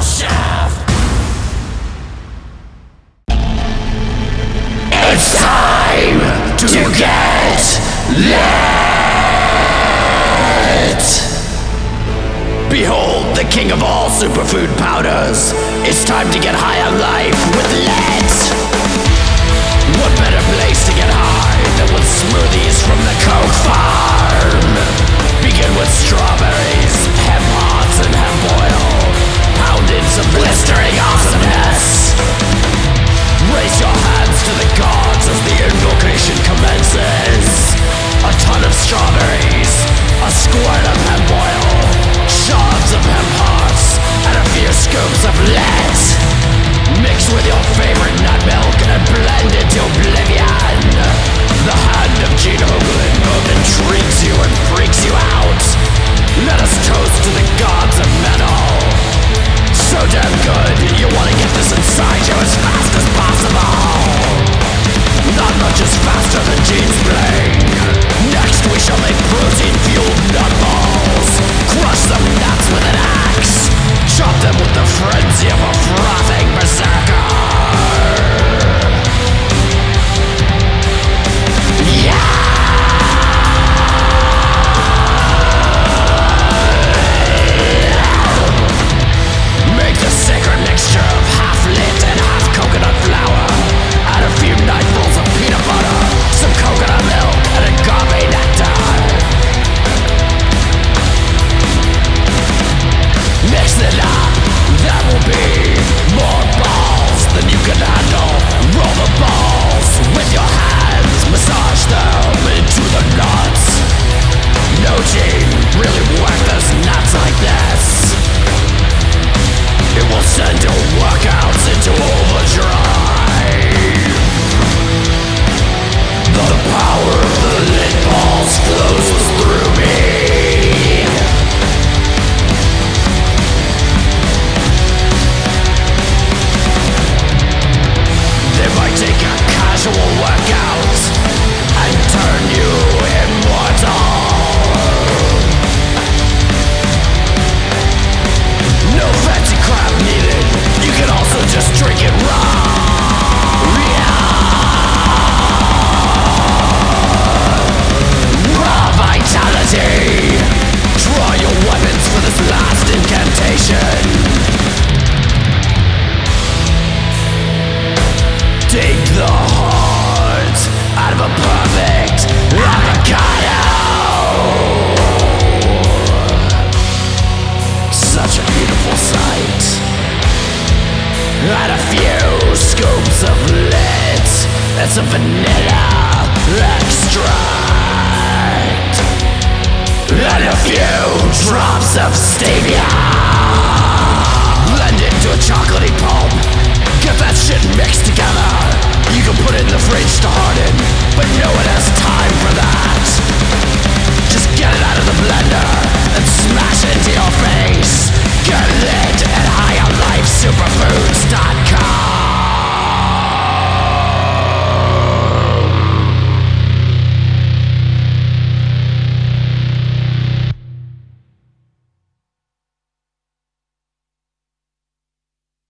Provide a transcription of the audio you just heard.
chef. It's time to get lit. Behold the king of all superfood powders. It's time to get high on life with lit. What better place to get high than with smoothies from the Coke farm? Begin with strawberries, hemp hearts, and hemp oil. Pound in some blistering awesomeness. Raise your hands to the gods as the invocation commences. A ton of strawberries, a squirt of hemp oil, shards of hemp hearts, and a few scoops of lead. Mix with your favorite nut milk and blend it to oblivion. The hand of Gene Hoglan both intrigues you and freaks you out. Let us toast to the gods of metal. So damn good, you wanna get this inside you as fast as possible. Not much is faster than Gene's brain. Next we shall make protein-fueled nut balls. Crush some nuts with an axe. Chop them with the frenzy of a frothing berserker. Yeah! Make the sacred mixture of half lit and half coconut flour. Add a few nightfuls of peanut butter, some coconut milk, and agave nectar. Mix it up, that will be more balls than you can handle. Roll the balls with your hands, massage them into the nuts. No, Gene, really work those nuts like this. It will send your workouts into overdrive. The power of the lit balls flows through me. They might take a casual workout and turn you immortal. No fancy crap needed. You can also just drink it raw. Raw vitality. Draw your weapons for this last incantation. Take the heart out of a perfect avocado. Such a beautiful sight. Add a few scoops of lit and some vanilla extract. And a few drops of stevia. Blend it into a chocolatey pulp. Get that shit mixed together. You can put it in the fridge to harden, but know it